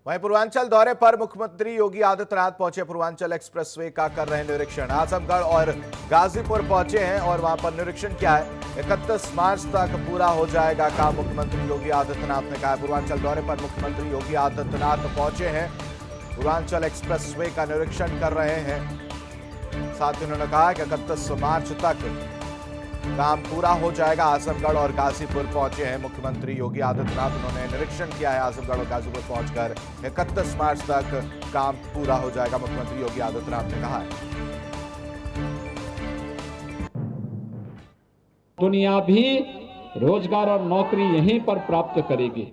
वहीं पूर्वांचल दौरे पर मुख्यमंत्री योगी आदित्यनाथ पहुंचे। पूर्वांचल एक्सप्रेसवे का कर रहे हैं निरीक्षण। आजमगढ़ और गाजीपुर पहुंचे हैं और वहां पर निरीक्षण किया है। 31 मार्च तक पूरा हो जाएगा काम, मुख्यमंत्री योगी आदित्यनाथ ने कहा। पूर्वांचल दौरे पर मुख्यमंत्री योगी आदित्यनाथ पहुंचे हैं, पूर्वांचल एक्सप्रेसवे का निरीक्षण कर रहे हैं। साथ ही उन्होंने कहा कि 31 मार्च तक काम पूरा हो जाएगा। आजमगढ़ और गाजीपुर पहुंचे हैं मुख्यमंत्री योगी आदित्यनाथ। उन्होंने निरीक्षण किया है आजमगढ़ और गाजीपुर पहुंचकर। 31 मार्च तक काम पूरा हो जाएगा, मुख्यमंत्री योगी आदित्यनाथ ने कहा है। दुनिया भी रोजगार और नौकरी यहीं पर प्राप्त करेगी।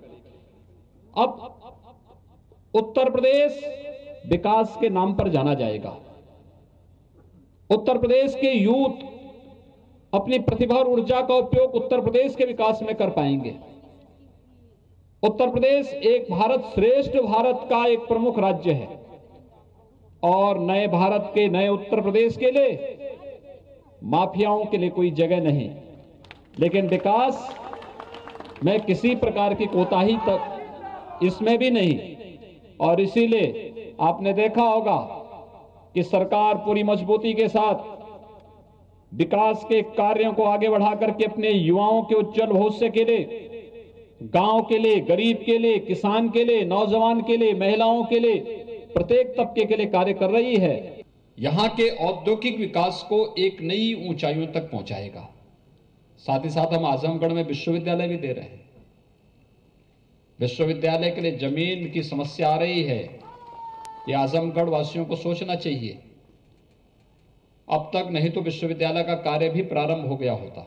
अब उत्तर प्रदेश विकास के नाम पर जाना जाएगा। उत्तर प्रदेश के यूथ अपनी प्रतिभा और ऊर्जा का उपयोग उत्तर प्रदेश के विकास में कर पाएंगे। उत्तर प्रदेश एक भारत श्रेष्ठ भारत का एक प्रमुख राज्य है और नए भारत के, नए उत्तर प्रदेश के लिए माफियाओं के लिए कोई जगह नहीं। लेकिन विकास में किसी प्रकार की कोताही तक इसमें भी नहीं। और इसीलिए आपने देखा होगा कि सरकार पूरी मजबूती के साथ विकास के कार्यों को आगे बढ़ा करके अपने युवाओं के उज्जवल भविष्य के लिए, गांव के लिए, गरीब के लिए, किसान के लिए, नौजवान के लिए, महिलाओं के लिए, प्रत्येक तबके के लिए कार्य कर रही है। यहां के औद्योगिक विकास को एक नई ऊंचाइयों तक पहुंचाएगा। साथ ही साथ हम आजमगढ़ में विश्वविद्यालय भी दे रहे हैं। विश्वविद्यालय के लिए जमीन की समस्या आ रही है, ये आजमगढ़ वासियों को सोचना चाहिए। अब तक नहीं तो विश्वविद्यालय का कार्य भी प्रारंभ हो गया होता।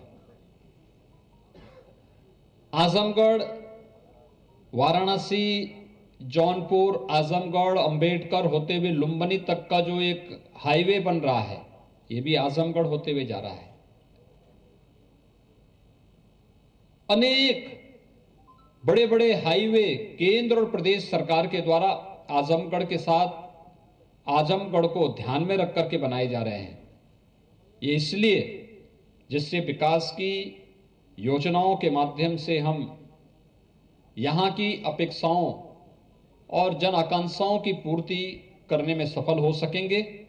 आजमगढ़, वाराणसी, जौनपुर, आजमगढ़, अंबेडकर होते हुए लुम्बिनी तक का जो एक हाईवे बन रहा है, ये भी आजमगढ़ होते हुए जा रहा है। अनेक बड़े बड़े हाईवे केंद्र और प्रदेश सरकार के द्वारा आजमगढ़ के साथ, आजमगढ़ को ध्यान में रख करके बनाए जा रहे हैं। ये इसलिए जिससे विकास की योजनाओं के माध्यम से हम यहां की अपेक्षाओं और जन आकांक्षाओं की पूर्ति करने में सफल हो सकेंगे।